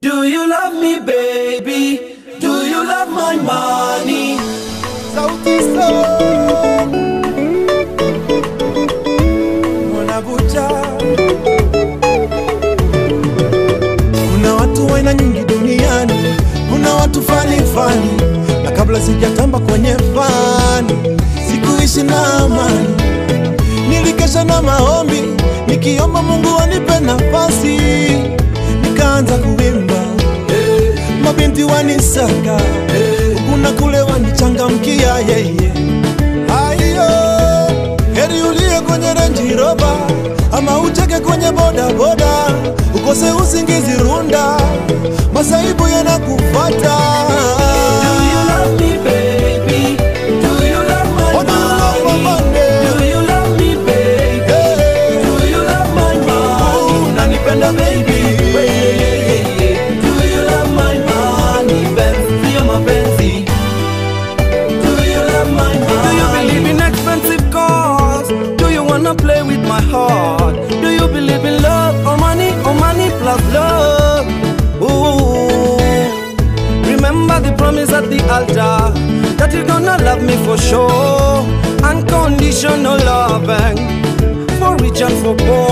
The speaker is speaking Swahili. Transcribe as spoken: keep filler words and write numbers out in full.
Do you love me, baby? Do you love my money? Sauti Sol Mwanabucha. Kuna watu waina nyingi duniani, kuna watu fani fani, na kabla sijatamba kwenye fani sikuishi na amani. Nilikesha na maombi nikiomba Mungu anipe nafasi, nikaanza kuimba, mabinti wanisaka, kuna kule wanichangamkia yeye. Ayo, heri ulie kwenye Range Rover ama ucheke kwenye boda boda, ukose usingizi runda, masaibu yanakufuata. Do you love me, baby? Do you love my money? Do you love me, baby? Do you love my money? Unanipenda baby? Do you love my money? Benzi ya mapenzi. Do you love my money? Do you believe in expensive cars? Do you wanna play with my heart? Do you believe in love or money or money plus love? Ooh. Remember the promise at the altar, that you're gonna love me for sure. Unconditional loving, for rich and for poor.